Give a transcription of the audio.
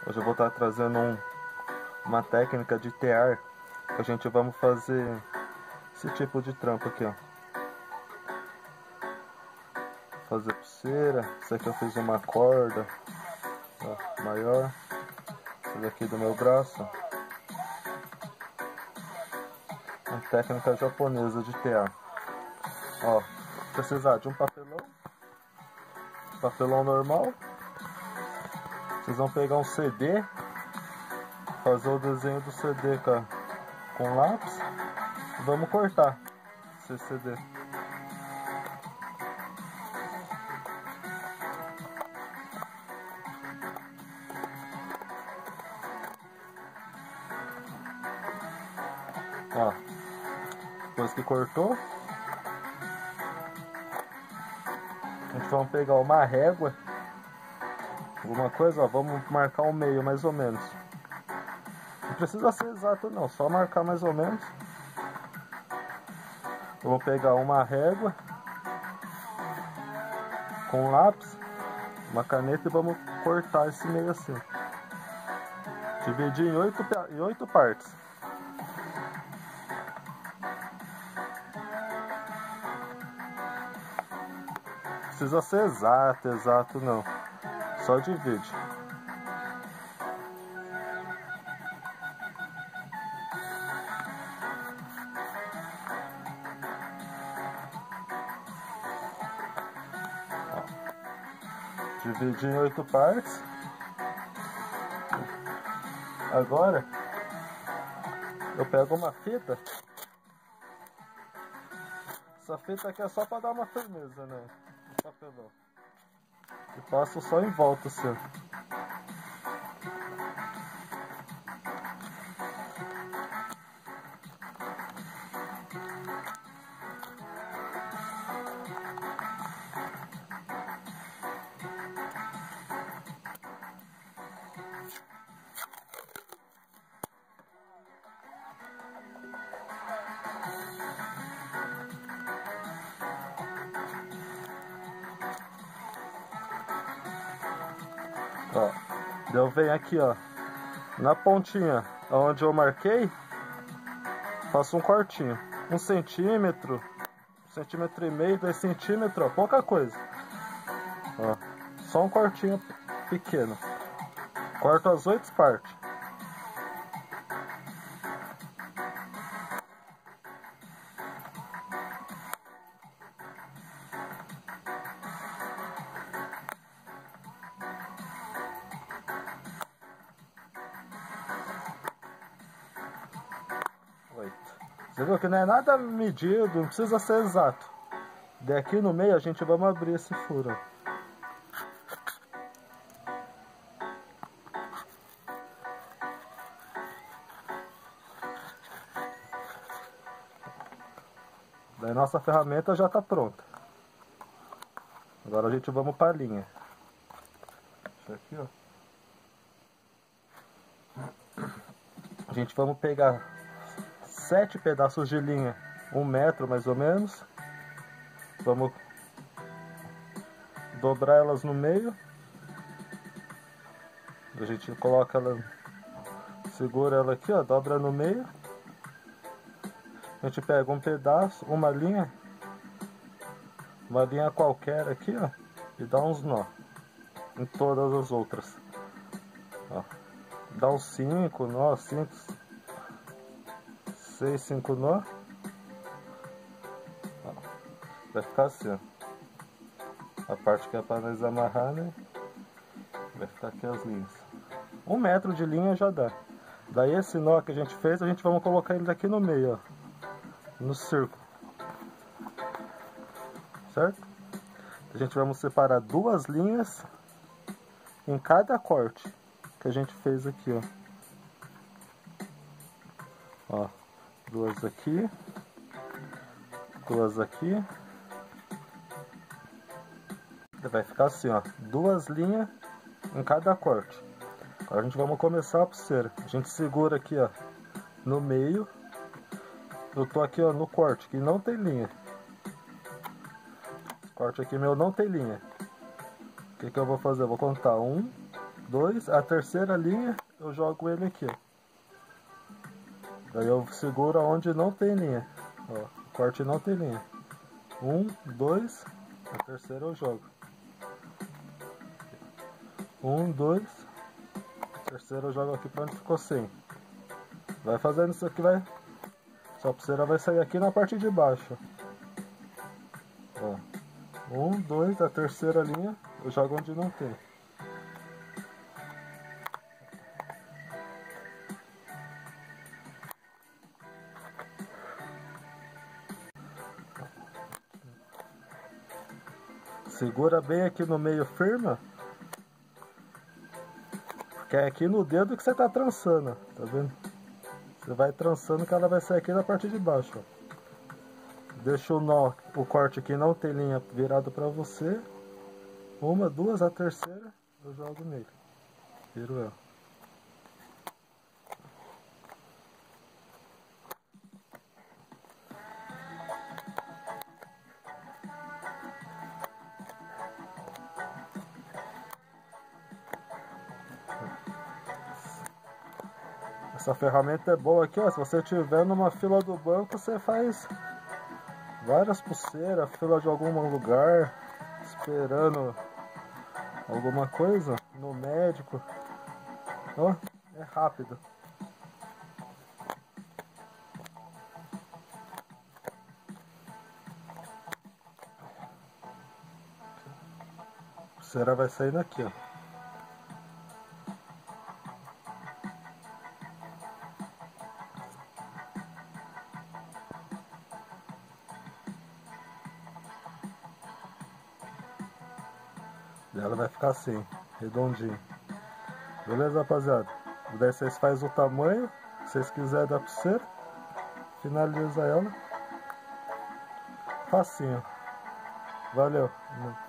Hoje eu vou estar trazendo uma técnica de tear, que a gente vamos fazer esse tipo de trampo aqui, ó. Fazer pulseira. Isso aqui eu fiz uma corda, ó, maior. Esse daqui do meu braço. Uma técnica japonesa de tear. Ó, precisar de um papelão normal. Vocês vão pegar um CD, fazer o desenho do CD com lápis e vamos cortar esse CD. Ó, depois que cortou, a gente vai pegar uma régua, alguma coisa, ó, vamos marcar um meio mais ou menos. Não precisa ser exato não, só marcar mais ou menos. Vamos pegar uma régua com lápis, uma caneta e vamos cortar esse meio assim. Dividir em 8 partes. Não precisa ser exato não. Só divide. Dividir em 8 partes. Agora eu pego uma fita. Essa fita aqui é só para dar uma firmeza, né? No papelão. E passo só em volta, assim. Ó, eu venho aqui, ó, na pontinha onde eu marquei, faço um cortinho, 1 centímetro, 1,5 cm, 2 centímetros, ó, pouca coisa. Ó, só um cortinho pequeno. Corto as 8 partes. Você viu que não é nada medido, não precisa ser exato. Daqui no meio a gente vai abrir esse furo. Daí nossa ferramenta já está pronta. Agora a gente vamos para a linha. Isso aqui, ó. A gente vamos pegar 7 pedaços de linha, 1 metro mais ou menos. Vamos dobrar elas no meio. A gente coloca ela, segura ela aqui, ó, dobra no meio. A gente pega um pedaço, uma linha qualquer aqui, ó, e dá uns nó em todas as outras. Ó, dá uns 5 nó, 5, 6, 5 nó. Ó, vai ficar assim, ó. A parte que é para nós amarrar, né? Vai ficar aqui as linhas. 1 metro de linha já dá. Daí esse nó que a gente fez, a gente vai colocar ele aqui no meio, ó, no círculo, certo? A gente vai separar 2 linhas em cada corte que a gente fez aqui, ó. Ó, 2 aqui, 2 aqui. Vai ficar assim, ó, 2 linhas em cada corte. Agora a gente vai começar a pulseira. A gente segura aqui, ó, no meio. Eu tô aqui, ó, no corte que não tem linha. Esse corte aqui meu não tem linha. O que que eu vou fazer? Eu vou contar 1, 2, a terceira linha eu jogo ele aqui. Daí eu seguro onde não tem linha. Ó, o corte não tem linha. 1, 2, a terceira eu jogo. 1, 2, a terceira eu jogo aqui pra onde ficou sem. Vai fazendo isso aqui, vai. Sua pulseira vai sair aqui na parte de baixo. Ó. 1, 2, a terceira linha eu jogo onde não tem. Segura bem aqui no meio firme, porque é aqui no dedo que você tá trançando, tá vendo? Você vai trançando que ela vai sair aqui na parte de baixo, ó. Deixa o nó, o corte aqui não tem linha virado pra você. 1, 2, a terceira eu jogo nele. Viro ela. Essa ferramenta é boa aqui, ó. Se você estiver numa fila do banco, você faz várias pulseiras, fila de algum lugar, esperando alguma coisa, no médico. Ó, é rápido. A pulseira vai saindo aqui, ó. E ela vai ficar assim, redondinho. Beleza, rapaziada? Daí vocês fazem o tamanho que vocês quiserem da pulseira. Finaliza ela. Facinho. Valeu.